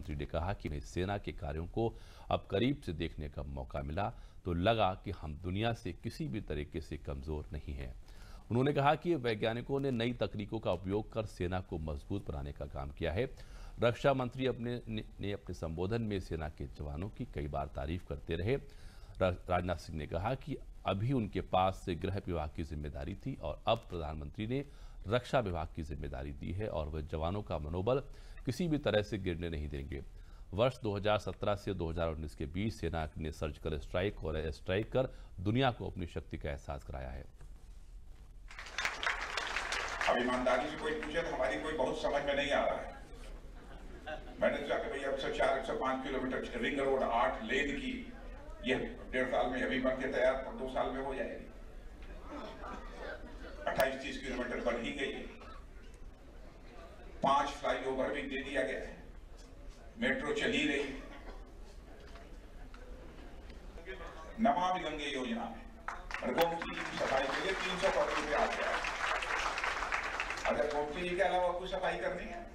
मंत्री ने कहा कि सेना के कार्यों को अब करीब से देखने का मौका मिला तो लगा कि हम दुनिया से किसी भी तरीके से कमजोर नहीं हैं। उन्होंने कहा कि वैज्ञानिकों ने नई तकनीकों का उपयोग कर सेना को मजबूत बनाने का काम किया है। रक्षा मंत्री अपने संबोधन में सेना के जवानों की कई बार तारीफ करते रहे। राजनाथ सिंह ने कहा कि अभी उनके पास से गृह विभाग की जिम्मेदारी थी और अब प्रधानमंत्री ने रक्षा विभाग की जिम्मेदारी दी है और वह जवानों का मनोबल किसी भी तरह से गिरने नहीं देंगे। वर्ष 2017 से 2019 के बीच सेना ने सर्जिकल स्ट्राइक और एयर स्ट्राइक कर दुनिया को अपनी शक्ति का एहसास कराया है। अब ईमानदारी से कोई पूछे तो हमारी कोई बहुत समझ में नहीं आ रहा है। मैंने सोचा कि भाई 104-105 किलोमीटर रिंग रोड 8 लेन की ये 1.5 साल में अभी बन के तैयार 2 साल में हो जाएगी। 28-30 किलोमीटर बन ही गई। 5 फ्लाईओवर भी दे दिया गया है। मेट्रो चल ही रही। नमामि गंगे योजना में गोमती की सफाई के लिए 300 करोड़ रुपए आ गया है। अगर गोमती जी के अलावा कुछ सफाई करनी है।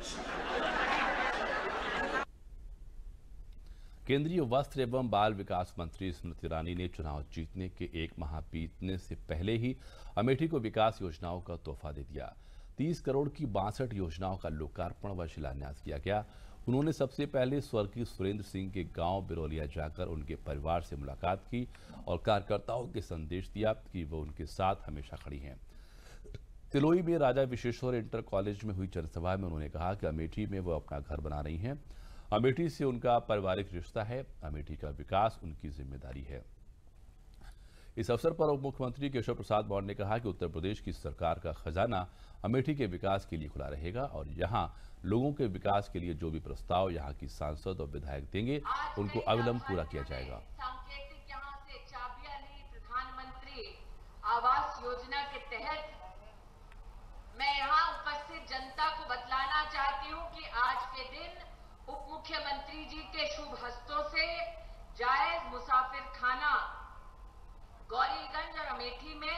केंद्रीय वस्त्र एवं बाल विकास मंत्री स्मृति ईरानी ने चुनाव जीतने के 1 माह बीतने से पहले ही अमेठी को विकास योजनाओं का तोहफा दे दिया। 30 करोड़ की 62 योजनाओं का लोकार्पण व शिलान्यास किया गया। उन्होंने सबसे पहले स्वर्गीय सुरेंद्र सिंह के गांव बिरौलिया जाकर उनके परिवार से मुलाकात की और कार्यकर्ताओं के संदेश दिया कि वो उनके साथ हमेशा खड़ी हैं। तिलोई में राजा विश्वेश्वर इंटर कॉलेज में हुई जनसभा में उन्होंने कहा कि अमेठी में वो अपना घर बना रही हैं। अमेठी से उनका पारिवारिक रिश्ता है। अमेठी का विकास उनकी जिम्मेदारी है। इस अवसर पर उप मुख्यमंत्री केशव प्रसाद मौर्य ने कहा कि उत्तर प्रदेश की सरकार का खजाना अमेठी के विकास के लिए खुला रहेगा और यहां लोगों के विकास के लिए जो भी प्रस्ताव यहां की सांसद और विधायक देंगे उनको अविलंब पूरा किया जाएगा। सांकेतिक यहां से चाबियां ली प्रधानमंत्री आवास योजना के तहत मैं यहां उपस्थित जनता को बतलाना चाहती हूं कि आज के दिन उप मुख्यमंत्री जी के शुभ हस्तों से जायज मुसाफिर खाना गौरीगंज और अमेठी में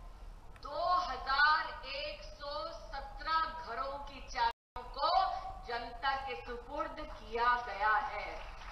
2117 घरों की चाबियों को जनता के सुपुर्द किया गया है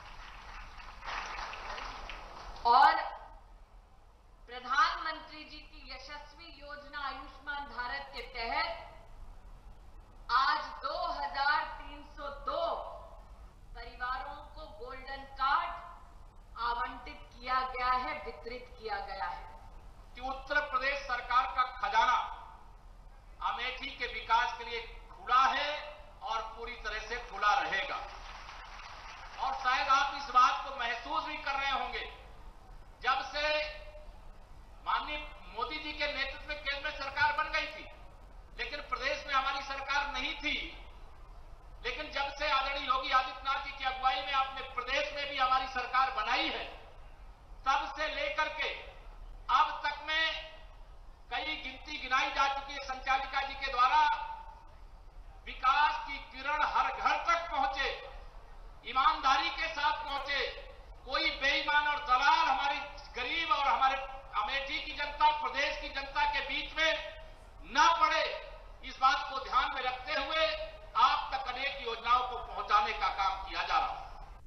और प्रधानमंत्री जी की यशस्वी योजना आयुष्मान भारत के तहत आज 2302 परिवारों को गोल्डन कार्ड आवंटित किया गया है, वितरित किया गया है कि उत्तर प्रदेश सरकार का खजाना अमेठी के विकास के लिए खुला है और पूरी तरह से खुला रहेगा। और शायद आप इस बात को महसूस भी कर रहे होंगे, जब से माननीय मोदी जी के नेतृत्व में केंद्र में सरकार बन गई थी, लेकिन प्रदेश में हमारी सरकार नहीं थी। लेकिन जब से आदरणीय योगी आदित्यनाथ जी की अगुवाई में आपने प्रदेश में भी हमारी सरकार बनाई है, तब से लेकर के अब तक में कई गिनती गिनाई जा चुकी है संचालिका जी के द्वारा। विकास की किरण हर घर तक पहुंचे, ईमानदारी के साथ पहुंचे, कोई बेईमान और दलाल हमारी गरीब और हमारे अमेठी की जनता, प्रदेश की जनता के बीच में न पड़े, इस बात को ध्यान में रखते हुए आप तक अनेक योजनाओं को पहुंचाने का काम किया जा रहा है।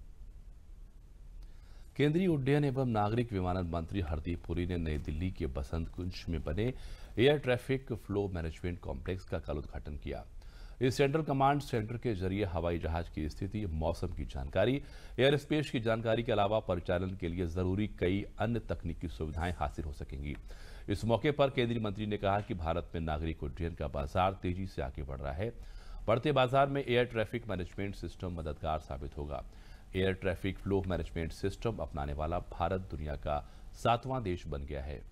केंद्रीय उड्डयन एवं नागरिक विमानन मंत्री हरदीप पुरी ने नई दिल्ली के बसंत कुंज में बने air traffic flow management complex का कल उद्घाटन किया। इस सेंट्रल कमांड सेंटर के जरिए हवाई जहाज की स्थिति, मौसम की जानकारी, एयर स्पेस की जानकारी के अलावा परिचालन के लिए जरूरी कई अन्य तकनीकी सुविधाएं हासिल हो सकेंगी। इस मौके पर केंद्रीय मंत्री ने कहा कि भारत में नागरिक उड्डयन का बाजार तेजी से आगे बढ़ रहा है। बढ़ते बाजार में एयर ट्रैफिक मैनेजमेंट सिस्टम मददगार साबित होगा। Air traffic flow management system अपनाने वाला भारत दुनिया का 7वां देश बन गया है।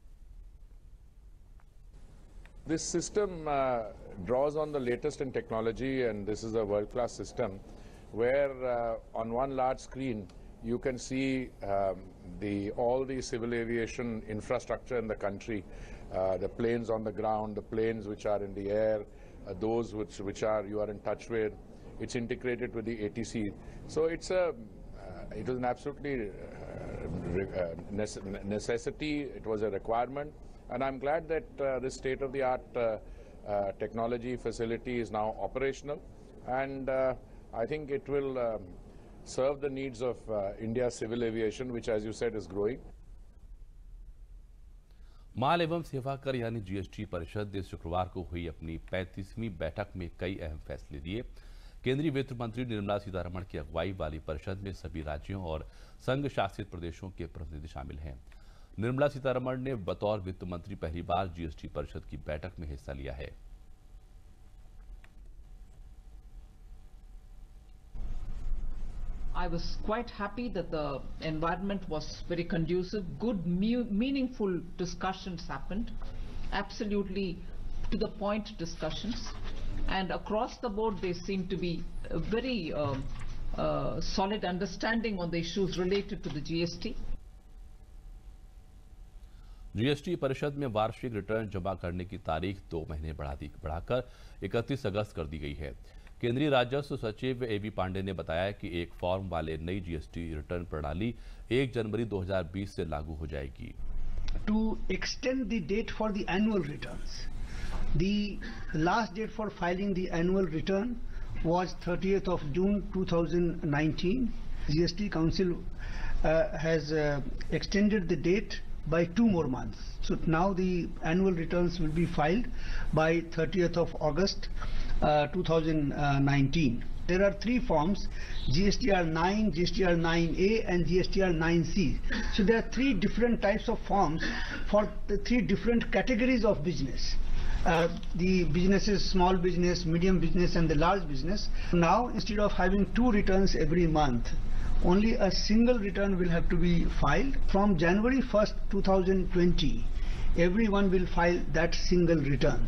This system draws on the latest in technology, and this is a world-class system where on one large screen you can see all the civil aviation infrastructure in the country, the planes on the ground, the planes which are in the air, those which are you are in touch with. It's integrated with the ATC, so it was an absolutely necessity. It was a requirement. And I'm glad that this state-of-the-art technology facility is now operational, and I think it will serve the needs of India's civil aviation, which, as you said, is growing. माल एवं सेवा कर यानी GST परिषद ने शुक्रवार को हुई अपनी 35वीं बैठक में कई अहम फैसले लिए। केंद्रीय वित्त मंत्री निर्मला सीतारमण की अगुवाई वाली परिषद में सभी राज्यों और संघ शासित प्रदेशों के प्रतिनिधि शामिल हैं। निर्मला सीतारमण ने बतौर वित्त मंत्री पहली बार जीएसटी परिषद की बैठक में हिस्सा लिया है। I was quite happy that the environment was very conducive. Good, meaningful discussions happened, absolutely to the point discussions, and across the board there seemed to be a very solid understanding on the issues related to the GST. GST परिषद में वार्षिक return जमा करने की तारीख 2 महीने बढ़ाकर 31 अगस्त कर दी गई है। केंद्रीय राजस्व सचिव एबी पांडे ने बताया कि एक फॉर्म वाले नई जीएसटी रिटर्न प्रणाली 1 जनवरी 2020 से लागू हो जाएगी। To extend the date for the annual returns, the last date for filing the annual return was 30th of June 2019. GST Council has extended the date by 2 more months. So now the annual returns will be filed by 30th of August 2019. There are 3 forms: GSTR 9, GSTR 9A and GSTR 9C. So there are 3 different types of forms for the 3 different categories of business. The businesses, small business, medium business and the large business. Now instead of having 2 returns every month, only a single return will have to be filed. From January 1st, 2020, everyone will file that single return.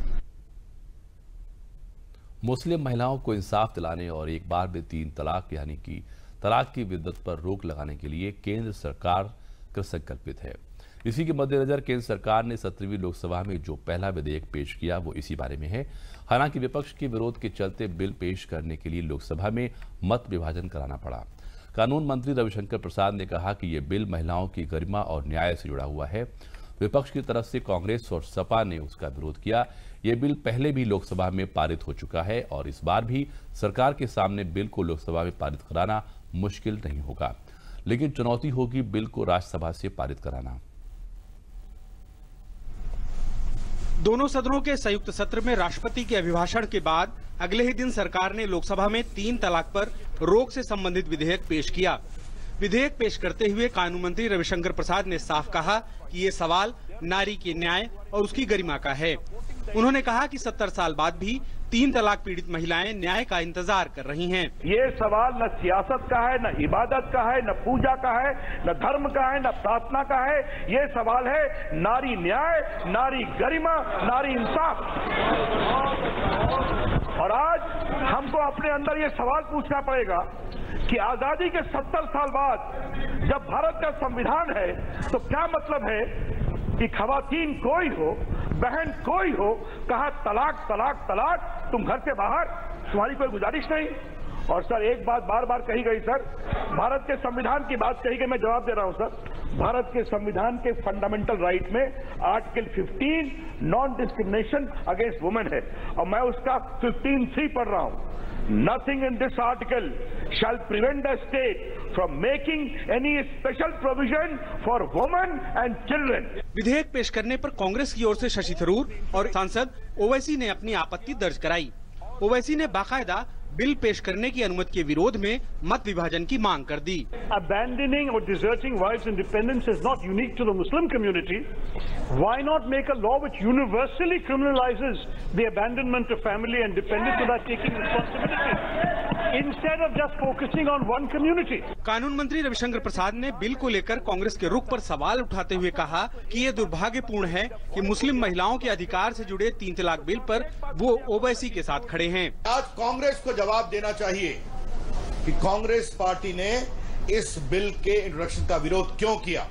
मुस्लिम महिलाओं को इंसाफ दिलाने और एक बार में 3 तलाक यानी कि तलाक की विद्दत पर रोक लगाने के लिए केंद्र सरकार कृतसंकल्पित है। इसी के मद्देनजर केंद्र सरकार ने 17वीं लोकसभा में जो पहला विधेयक पेश किया वो इसी बारे में है। हालांकि विपक्ष के विरोध के चलते बिल पेश करने के लिए लोकसभा में मत विभाजन कराना पड़ा। कानून मंत्री रविशंकर प्रसाद ने कहा कि यह बिल महिलाओं की गरिमा और न्याय से जुड़ा हुआ है। विपक्ष की तरफ से कांग्रेस और सपा ने उसका विरोध किया। यह बिल पहले भी लोकसभा में पारित हो चुका है और इस बार भी सरकार के सामने बिल को लोकसभा में पारित कराना मुश्किल नहीं होगा, लेकिन चुनौती होगी बिल को राज्यसभा से पारित कराना। दोनों सदनों के संयुक्त सत्र में राष्ट्रपति के अभिभाषण के बाद अगले ही दिन सरकार ने लोकसभा में 3 तलाक पर रोक से संबंधित विधेयक पेश किया। विधेयक पेश करते हुए कानून मंत्री रविशंकर प्रसाद ने साफ कहा कि ये सवाल नारी के न्याय और उसकी गरिमा का है। उन्होंने कहा कि 70 साल बाद भी 3 तलाक पीड़ित महिलाएं न्याय का इंतजार कर रही हैं। ये सवाल न सियासत का है, न इबादत का है, न पूजा का है, न धर्म का है, न प्रार्थना का है। ये सवाल है नारी न्याय, नारी गरिमा, नारी इंसाफ। और आज हमको अपने अंदर ये सवाल पूछना पड़ेगा कि आजादी के 70 साल बाद जब भारत का संविधान है तो क्या मतलब है कि खवातीन कोई हो, बहन कोई हो, कहा तलाक तलाक तलाक, तुम घर से बाहर, तुम्हारी कोई गुजारिश नहीं। और सर एक बात बार बार कही गई सर, भारत के संविधान की बात कही गई, मैं जवाब दे रहा हूं सर। भारत के संविधान के फंडामेंटल राइट में article 15 non discrimination against women है और मैं उसका 15(3) पढ़ रहा हूं। Nothing in this article shall prevent the state from making any special provision for women and children. विधेयक पेश करने पर कांग्रेस की ओर से शशि थरूर और सांसद ओवैसी ने अपनी आपत्ति दर्ज कराई। ओवैसी ने बाकायदा बिल पेश करने की अनुमति के विरोध में मत विभाजन की मांग कर दी। Abandoning or deserting wife's independence is not unique to the Muslim community. Why not make a law which universally criminalizes the abandonment of family and dependence without taking responsibility instead of just focusing on one community? कानून मंत्री रविशंकर प्रसाद ने bill को लेकर कांग्रेस के रुख पर सवाल उठाते हुए कहा कि ये दुर्भाग्यपूर्ण है कि मुस्लिम महिलाओं के अधिकार से जुड़े 3 तलाक बिल पर वो ओवैसी के साथ खड़े हैं। आज कांग्रेस को जवाब देना चाहिए कि कांग्रेस पार्टी ने इस बिल के इंट्रोडक्शन का विरोध क्यों किया।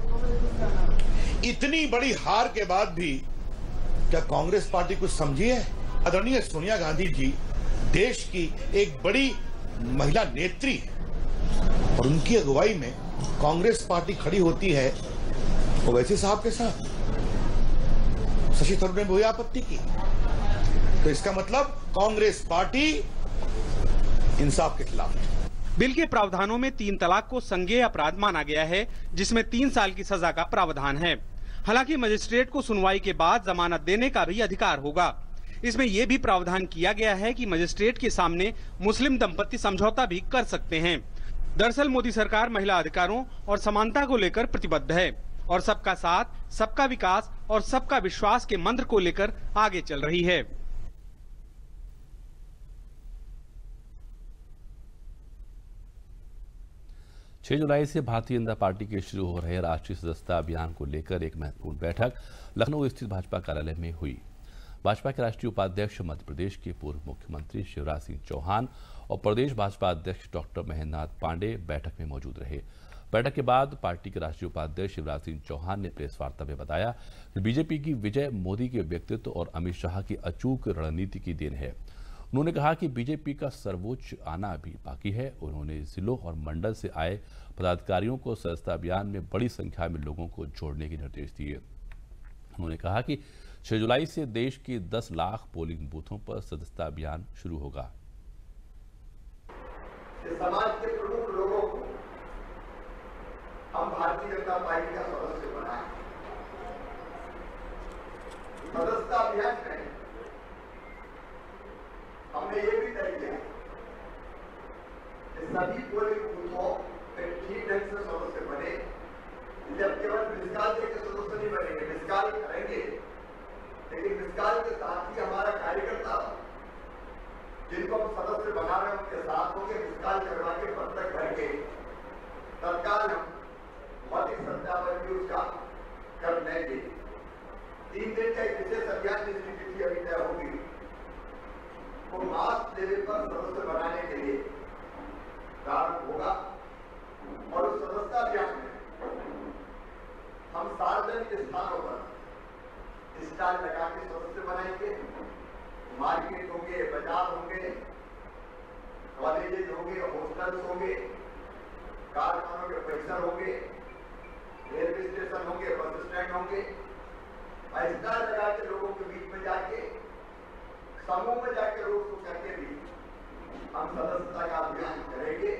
इतनी बड़ी हार के बाद भी क्या कांग्रेस पार्टी कुछ समझी है? आदरणीय सोनिया गांधी जी देश की एक बड़ी महिला नेत्री है और उनकी अगुवाई में कांग्रेस पार्टी खड़ी होती है ओवैसी साहब के साथ। शशि थरूर ने वही आपत्ति की, तो इसका मतलब कांग्रेस पार्टी इंसाफ के खिलाफ है। बिल के प्रावधानों में 3 तलाक को संज्ञेय अपराध माना गया है, जिसमें 3 साल की सजा का प्रावधान है। हालांकि मजिस्ट्रेट को सुनवाई के बाद जमानत देने का भी अधिकार होगा। इसमें यह भी प्रावधान किया गया है कि मजिस्ट्रेट के सामने मुस्लिम दंपति समझौता भी कर सकते हैं। दरअसल मोदी सरकार महिला अधिकारों और समानता को लेकर प्रतिबद्ध है और सबका साथ, सबका विकास और सबका विश्वास के मंत्र को लेकर आगे चल रही है। 6 जुलाई से भारतीय जनता पार्टी के शुरू हो रहे राष्ट्रीय सदस्यता अभियान को लेकर एक महत्वपूर्ण बैठक लखनऊ स्थित भाजपा कार्यालय में हुई। भाजपा के राष्ट्रीय उपाध्यक्ष, मध्य प्रदेश के पूर्व मुख्यमंत्री शिवराज सिंह चौहान और प्रदेश भाजपा अध्यक्ष डॉक्टर महेंद्रनाथ पांडेय बैठक में मौजूद रहे। बैठक के बाद पार्टी के राष्ट्रीय उपाध्यक्ष शिवराज सिंह चौहान ने प्रेस वार्ता में बताया कि बीजेपी की विजय मोदी के व्यक्तित्व और अमित शाह की अचूक रणनीति की देन है। उन्होंने कहा कि बीजेपी का सर्वोच्च आना अभी बाकी है। उन्होंने जिलों और मंडल से आए पदाधिकारियों को सदस्यता अभियान में बड़ी संख्या में लोगों को जोड़ने के निर्देश दिए। उन्होंने कहा कि 6 जुलाई से देश के 10 लाख पोलिंग बूथों पर सदस्यता अभियान शुरू होगा। समाज के प्रमुख लोगों को हम भारतीय जनता पार्टी का सदस्य बनाए। सदस्यता अभियान में हमने ये भी तय किया कि सभी पोलिंग बूथों में ठीक ढंग से सदस्य बने। जब केवल मिसकाल के सदस्य नहीं बनेंगे, मिसकाल करेंगे, लेकिन मिसकाल के साथ ही हमारा कार्यकर्ता जिनको हम सदस्य बना रहे हैं उनके साथ होंगे। मिसकाल करवा के पत्रक भर के तत्काल हम भौतिक सत्यापन भी उसका कर लेंगे। 3 दिन का एक विशेष अभियान जिसकी तिथि अभी तय होगी, वो मास लेवल पर सदस्य बनाने के लिए प्रारंभ होगा। और उस सदस्यता अभियान में हम सार्वजनिक स्थानों पर स्टॉल लगा के सदस्य बनाएंगे। मार्केट होंगे, बाजार होंगे, कॉलेजेस होंगे, हॉस्टल्स होंगे, कारखानों के परिसर होंगे, रेलवे स्टेशन होंगे, बस स्टैंड होंगे। स्टॉल लगा के लोगों के बीच में जाके, समूह में जाके रोड शो करके भी हम सदस्यता का अभियान करेंगे।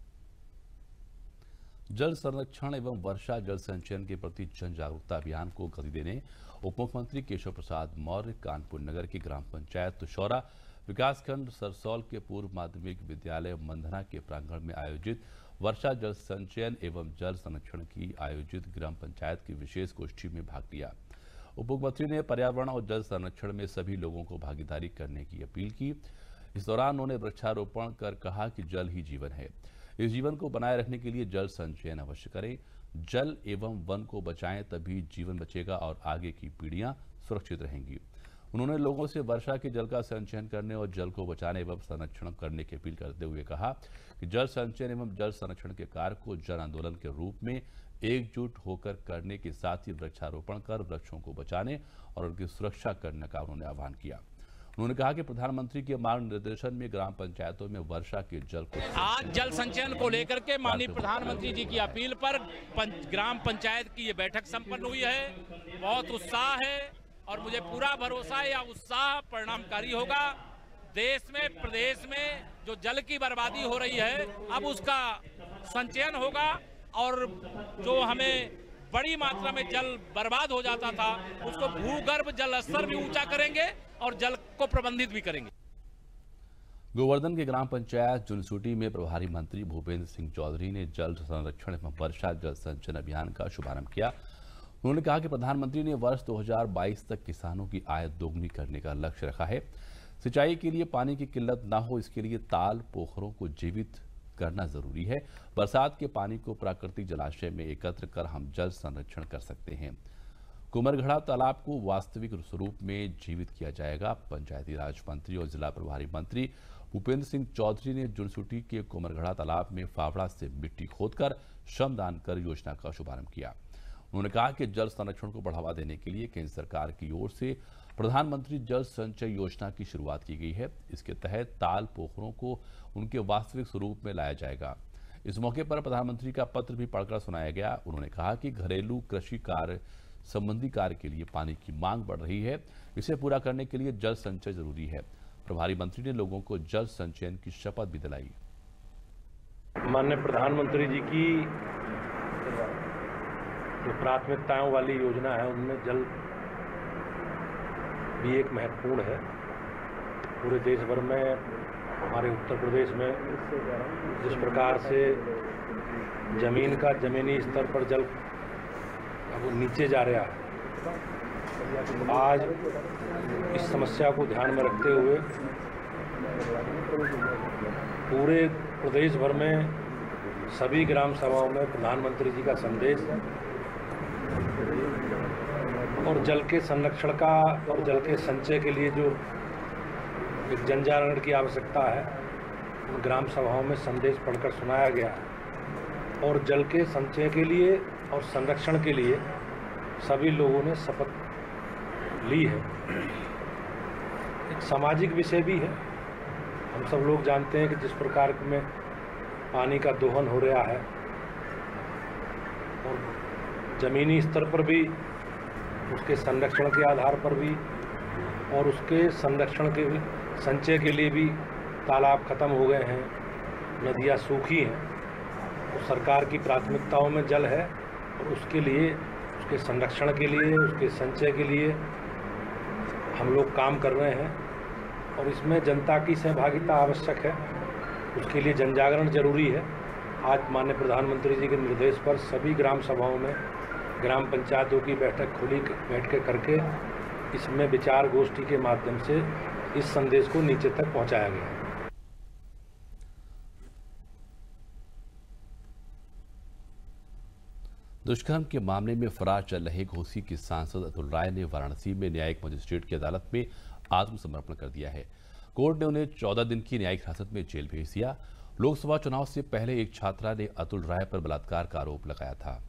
जल संरक्षण एवं वर्षा जल संचयन के प्रति जन जागरूकता अभियान को गति देने उप मुख्यमंत्री केशव प्रसाद मौर्य कानपुर नगर की ग्राम पंचायत तुषौरा विकासखंड सरसौल के पूर्व माध्यमिक विद्यालय मंधना के प्रांगण में आयोजित वर्षा जल संचयन एवं जल संरक्षण की आयोजित ग्राम पंचायत की विशेष गोष्ठी में भाग लिया। उप मुख्यमंत्री ने पर्यावरण और जल संरक्षण में सभी लोगों को भागीदारी करने की अपील की। इस दौरान उन्होंने वृक्षारोपण कर कहा कि जल ही जीवन है। इस जीवन को बनाए रखने के लिए जल संचयन अवश्य करें। जल एवं वन को बचाएं, तभी जीवन बचेगा और आगे की पीढ़ियां सुरक्षित रहेंगी। उन्होंने लोगों से वर्षा के जल का संचयन करने और जल को बचाने एवं संरक्षण करने की अपील करते हुए कहा कि जल संचयन एवं जल संरक्षण के कार्य को जन आंदोलन के रूप में एकजुट होकर करने के साथ ही वृक्षारोपण कर वृक्षों को बचाने और उनकी सुरक्षा करने का उन्होंने आह्वान किया। उन्होंने कहा कि प्रधानमंत्री के मार्गदर्शन में ग्राम पंचायतों में वर्षा के जल को आज जल संचयन को लेकर के माननीय प्रधानमंत्री जी की अपील पर ग्राम पंचायत की ये बैठक संपन्न हुई है। बहुत उत्साह है और मुझे पूरा भरोसा है यह उत्साह परिणामकारी होगा। देश में, प्रदेश में जो जल की बर्बादी हो रही है, अब उसका संचयन होगा और जो हमें बड़ी मात्रा में जल बर्बाद हो जाता था उसको भूगर्भ जल स्तर भी ऊंचा करेंगे और जल को प्रबंधित भी करेंगे। गोवर्धन के ग्राम पंचायत जुनसूटी में प्रभारी मंत्री भूपेंद्र सिंह चौधरी ने जल संरक्षण एवं वर्षा जल संचयन अभियान का शुभारंभ किया। उन्होंने कहा कि प्रधानमंत्री ने वर्ष 2022 तक किसानों की आय दोगुनी करने का लक्ष्य रखा है। सिंचाई के लिए पानी की किल्लत न हो, इसके लिए ताल पोखरों को जीवित करना जरूरी है। बरसात के पानी को प्राकृतिक जलाशय में एकत्र कर हम जल संरक्षण कर सकते हैं। कुमरघड़ा तालाब को वास्तविक स्वरूप में जीवित किया जाएगा। पंचायती राज मंत्री और जिला प्रभारी मंत्री भूपेंद्र सिंह चौधरी ने जुनसूटी के कुमरघड़ा तालाब में फावड़ा से मिट्टी खोदकर श्रमदान कर योजना का शुभारंभ किया। उन्होंने कहा कि जल संरक्षण को बढ़ावा देने के लिए केंद्र सरकार की ओर से प्रधानमंत्री जल संचय योजना की शुरुआत की गई है। इसके तहत ताल पोखरों को उनके वास्तविक स्वरूप में लाया जाएगा। इस मौके पर प्रधानमंत्री का पत्र भी पढ़कर सुनाया गया। उन्होंने कहा कि घरेलू कृषि कार्य संबंधी कार्य के लिए पानी की मांग बढ़ रही है। इसे पूरा करने के लिए जल संचय जरूरी है। प्रभारी मंत्री ने लोगों को जल संचयन की शपथ भी दिलाई। माननीय प्रधानमंत्री जी की जो प्राथमिकताओं वाली योजना है उनमें जल भी एक महत्वपूर्ण है। पूरे देश भर में, हमारे उत्तर प्रदेश में जिस प्रकार से जमीन का जमीनी स्तर पर जल अब नीचे जा रहा है, आज इस समस्या को ध्यान में रखते हुए पूरे प्रदेश भर में सभी ग्राम सभाओं में प्रधानमंत्री जी का संदेश और जल के संरक्षण का और जल के संचय के लिए जो एक जन जागरण की आवश्यकता है, उन ग्राम सभाओं में संदेश पढ़कर सुनाया गया है। और जल के संचय के लिए और संरक्षण के लिए सभी लोगों ने शपथ ली है। एक सामाजिक विषय भी है। हम सब लोग जानते हैं कि जिस प्रकार में पानी का दोहन हो रहा है और जमीनी स्तर पर भी, उसके संरक्षण के आधार पर भी और उसके संरक्षण के संचय के लिए भी तालाब खत्म हो गए हैं, नदियाँ सूखी हैं। तो सरकार की प्राथमिकताओं में जल है और उसके लिए, उसके संरक्षण के लिए, उसके संचय के लिए हम लोग काम कर रहे हैं और इसमें जनता की सहभागिता आवश्यक है। उसके लिए जन जागरण जरूरी है। आज माननीय प्रधानमंत्री जी के निर्देश पर सभी ग्राम सभाओं में ग्राम पंचायतों की बैठकें करके इसमें विचार गोष्ठी के माध्यम से इस संदेश को नीचे तक पहुंचाया गया है। दुष्कर्म के मामले में फरार चल रहे घोसी के सांसद अतुल राय ने वाराणसी में न्यायिक मजिस्ट्रेट की अदालत में आत्मसमर्पण कर दिया है। कोर्ट ने उन्हें 14 दिन की न्यायिक हिरासत में जेल भेज दिया। लोकसभा चुनाव से पहले एक छात्रा ने अतुल राय पर बलात्कार का आरोप लगाया था।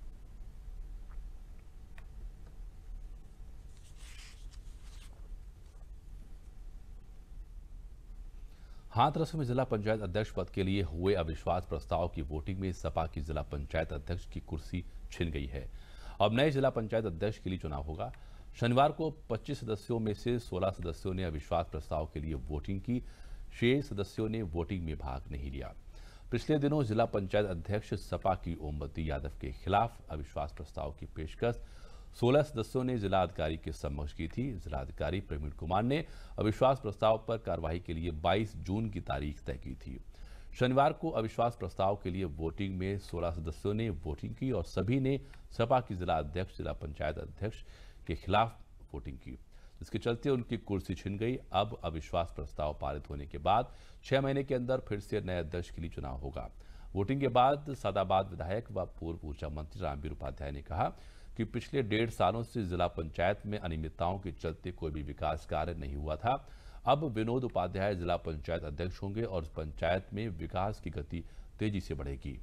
हाथरस में जिला पंचायत अध्यक्ष पद के लिए हुए अविश्वास प्रस्ताव की वोटिंग में सपा की जिला पंचायत अध्यक्ष की कुर्सी छिन गई है। अब नए जिला पंचायत अध्यक्ष के लिए चुनाव होगा। शनिवार को 25 सदस्यों में से 16 सदस्यों ने अविश्वास प्रस्ताव के लिए वोटिंग की। शेष सदस्यों ने वोटिंग में भाग नहीं लिया। पिछले दिनों जिला पंचायत अध्यक्ष सपा की ओमवती यादव के खिलाफ अविश्वास प्रस्ताव की पेशकश 16 सदस्यों ने जिलाधिकारी के समक्ष की थी। जिलाधिकारी प्रवीण कुमार ने अविश्वास प्रस्ताव पर कार्रवाई के लिए 22 जून की तारीख तय की थी। शनिवार को अविश्वास प्रस्ताव के लिए वोटिंग में 16 सदस्यों ने वोटिंग की और सभी ने सपा की जिला अध्यक्ष, जिला पंचायत अध्यक्ष के खिलाफ वोटिंग की, जिसके चलते उनकी कुर्सी छिन गई। अब अविश्वास प्रस्ताव पारित होने के बाद 6 महीने के अंदर फिर से नए अध्यक्ष के लिए चुनाव होगा। वोटिंग के बाद सादाबाद विधायक व पूर्व ऊर्जा मंत्री रामवीर उपाध्याय ने कहा कि पिछले 1.5 सालों से जिला पंचायत में अनियमितताओं के चलते कोई भी विकास कार्य नहीं हुआ था। अब विनोद उपाध्याय जिला पंचायत अध्यक्ष होंगे और पंचायत में विकास की गति तेजी से बढ़ेगी।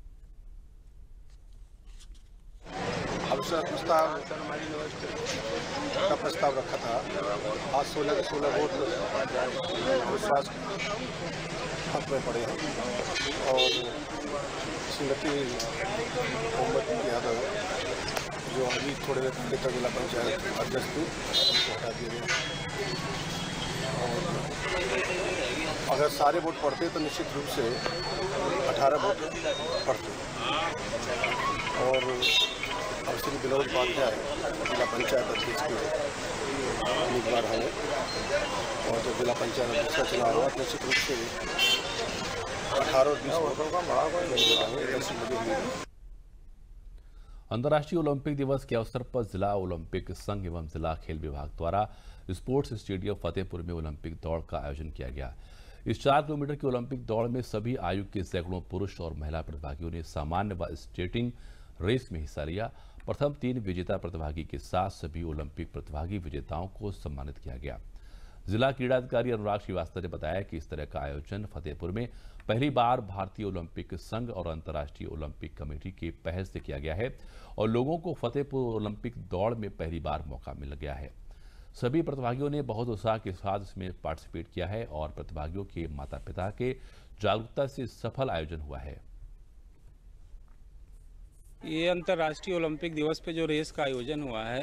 प्रस्ताव रखा था। आज 16 के 16 वोट विश्वास हक में पड़े हैं और श्रीमती ओमवती यादव जो अभी थोड़े देर पहले तक जिला पंचायत अध्यक्ष थी, उनको हटा दिए गए। और अगर सारे वोट पड़ते तो निश्चित रूप से 18 वोट पड़ते और अब श्री विनोद उपाध्याय जिला पंचायत अध्यक्ष के उम्मीदवार हैं और जब जिला पंचायत अध्यक्ष का चुनाव हुआ निश्चित रूप से 18 और 20 वोटों का अंतर्राष्ट्रीय ओलंपिक दिवस के अवसर पर जिला ओलंपिक संघ एवं जिला खेल विभाग द्वारा स्पोर्ट्स स्टेडियम फतेहपुर में ओलंपिक दौड़ का आयोजन किया गया। इस 4 किलोमीटर की ओलंपिक दौड़ में सभी आयु के सैकड़ों पुरुष और महिला प्रतिभागियों ने सामान्य व स्केटिंग रेस में हिस्सा लिया। प्रथम 3 विजेता प्रतिभागी के साथ सभी ओलंपिक प्रतिभागी विजेताओं को सम्मानित किया गया। जिला क्रीड़ा अधिकारी अनुराग श्रीवास्तव ने बताया कि इस तरह का आयोजन फतेहपुर में पहली बार भारतीय ओलंपिक संघ और अंतर्राष्ट्रीय ओलंपिक कमेटी के पहल से किया गया है और लोगों को फतेहपुर ओलंपिक दौड़ में पहली बार मौका मिल गया है। सभी प्रतिभागियों ने बहुत उत्साह के साथ इसमें पार्टिसिपेट किया है और प्रतिभागियों के माता पिता के जागरूकता से सफल आयोजन हुआ है। ये अंतर्राष्ट्रीय ओलंपिक दिवस पे जो रेस का आयोजन हुआ है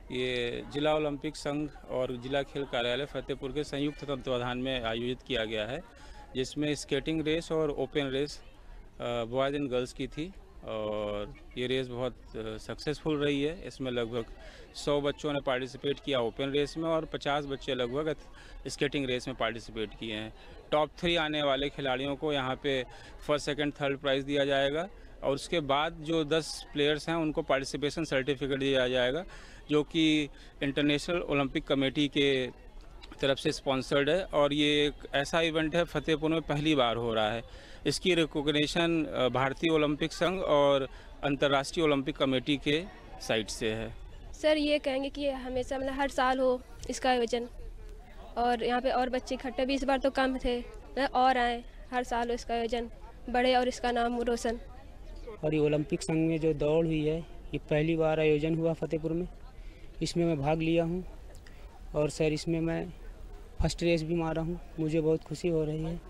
ये जिला ओलंपिक संघ और जिला खेल कार्यालय फतेहपुर के संयुक्त तत्वाधान में आयोजित किया गया है, जिसमें स्केटिंग रेस और open race boys and girls की थी और ये रेस बहुत सक्सेसफुल रही है। इसमें लगभग 100 बच्चों ने पार्टिसिपेट किया ओपन रेस में और 50 बच्चे लगभग स्केटिंग रेस में पार्टिसिपेट किए हैं। टॉप 3 आने वाले खिलाड़ियों को यहाँ पे फर्स्ट, सेकंड, थर्ड प्राइज़ दिया जाएगा और उसके बाद जो 10 प्लेयर्स हैं उनको पार्टिसिपेशन सर्टिफिकेट दिया जाएगा, जो कि इंटरनेशनल ओलंपिक कमेटी के तरफ से स्पॉन्सर्ड है और ये एक ऐसा इवेंट है फतेहपुर में पहली बार हो रहा है। इसकी रिकॉग्निशन भारतीय ओलंपिक संघ और अंतर्राष्ट्रीय ओलंपिक कमेटी के साइड से है। सर ये कहेंगे कि हमेशा मतलब हर साल हो इसका आयोजन और यहाँ पे और बच्चे इकट्ठे भी इस बार तो कम थे, और आए, हर साल हो इसका आयोजन बढ़े और इसका नाम रोशन। और ये ओलंपिक संघ में जो दौड़ हुई है ये पहली बार आयोजन हुआ फतेहपुर में, इसमें मैं भाग लिया हूँ और सर इसमें मैं फर्स्ट रेस भी मारा हूँ, मुझे बहुत खुशी हो रही है।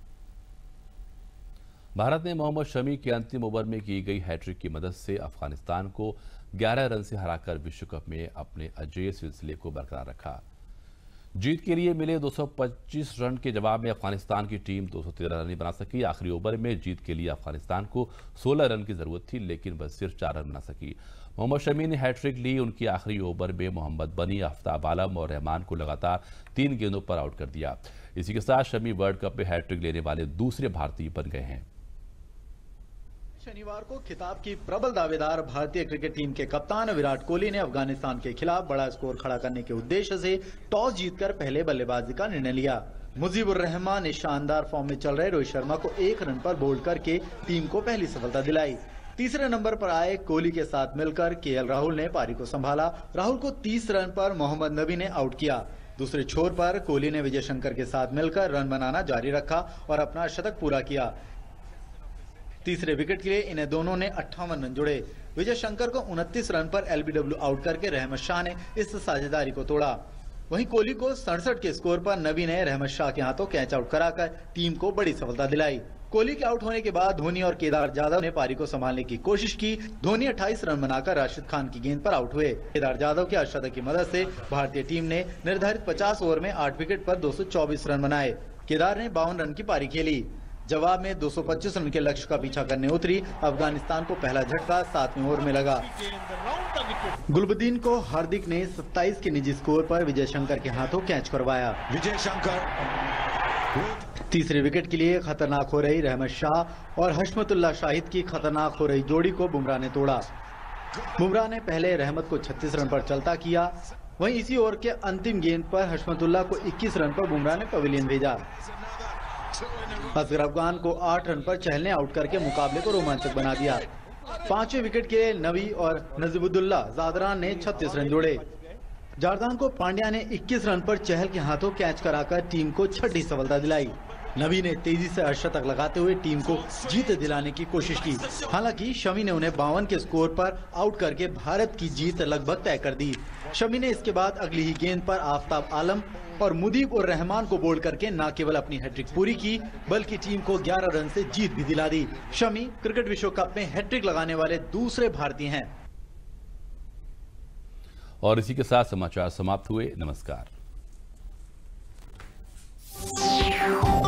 भारत ने मोहम्मद शमी की अंतिम ओवर में की गई हैट्रिक की मदद से अफगानिस्तान को 11 रन से हराकर विश्व कप में अपने अजेय सिलसिले को बरकरार रखा। जीत के लिए मिले 225 रन के जवाब में अफगानिस्तान की टीम 213 रन ही बना सकी। आखिरी ओवर में जीत के लिए अफगानिस्तान को 16 रन की जरूरत थी, लेकिन बस सिर्फ 4 रन बना सकी। मोहम्मद शमी ने हैट्रिक ली। उनकी आखिरी ओवर में मोहम्मद बनी, आफ्ताब आलम और रहमान को लगातार 3 गेंदों पर आउट कर दिया। इसी के साथ शमी वर्ल्ड कप में हैट्रिक लेने वाले दूसरे भारतीय बन गए हैं। शनिवार को खिताब की प्रबल दावेदार भारतीय क्रिकेट टीम के कप्तान विराट कोहली ने अफगानिस्तान के खिलाफ बड़ा स्कोर खड़ा करने के उद्देश्य से टॉस जीतकर पहले बल्लेबाजी का निर्णय लिया। मुजीबुर रहमान ने शानदार फॉर्म में चल रहे रोहित शर्मा को 1 रन पर बोल्ड करके टीम को पहली सफलता दिलाई। तीसरे नंबर पर आए कोहली के साथ मिलकर केएल राहुल ने पारी को संभाला। राहुल को 30 रन पर मोहम्मद नबी ने आउट किया। दूसरे छोर पर कोहली ने विजय शंकर के साथ मिलकर रन बनाना जारी रखा और अपना शतक पूरा किया। तीसरे विकेट के लिए इन्हें दोनों ने 58 रन जोड़े। विजय शंकर को 29 रन पर एलबीडब्ल्यू आउट करके रहमत शाह ने इस साझेदारी को तोड़ा। वहीं कोहली को 67 के स्कोर पर नबी ने रहमत शाह के हाथों कैच आउट कराकर टीम को बड़ी सफलता दिलाई। कोहली के आउट होने के बाद धोनी और केदार जाधव ने पारी को संभालने की कोशिश की। धोनी 28 रन बनाकर राशिद खान की गेंद पर आउट हुए। केदार जाधव के अर्धशतक की मदद से भारतीय टीम ने निर्धारित 50 ओवर में 8 विकेट पर 224 रन बनाए। केदार ने 52 रन की पारी खेली। जवाब में 225 रन के लक्ष्य का पीछा करने उतरी अफगानिस्तान को पहला झटका 7वें ओवर में लगा। गुलबदीन को हार्दिक ने 27 के निजी स्कोर पर विजय शंकर के हाथों कैच करवाया। विजय शंकर तीसरे विकेट के लिए खतरनाक हो रही रहमत शाह और हशमतुल्लाह शाहिद की खतरनाक हो रही जोड़ी को बुमराह ने तोड़ा। बुमराह ने पहले रहमत को 36 रन पर चलता किया। वहीं इसी ओवर के अंतिम गेंद पर हशमतुल्लाह को 21 रन पर बुमराह ने पवेलियन भेजा। असगर अफगान को 8 रन पर चहल ने आउट करके मुकाबले को रोमांचक बना दिया। 5वें विकेट के लिए नबी और नजीबुद्दौला जादरान ने 36 रन जोड़े। जारदान को पांड्या ने 21 रन पर चहल के हाथों कैच कराकर टीम को 6ठी सफलता दिलाई। नबी ने तेजी से अर्धशतक लगाते हुए टीम को जीत दिलाने की कोशिश की। हालांकि शमी ने उन्हें 52 के स्कोर पर आउट करके भारत की जीत लगभग तय कर दी। शमी ने इसके बाद अगली ही गेंद पर आफ्ताब आलम और मुदीब और रहमान को बोल्ड करके न केवल अपनी हैट्रिक पूरी की बल्कि टीम को 11 रन से जीत भी दिला दी। शमी क्रिकेट विश्व कप में हैट्रिक लगाने वाले दूसरे भारतीय हैं। और इसी के साथ समाचार समाप्त हुए। नमस्कार।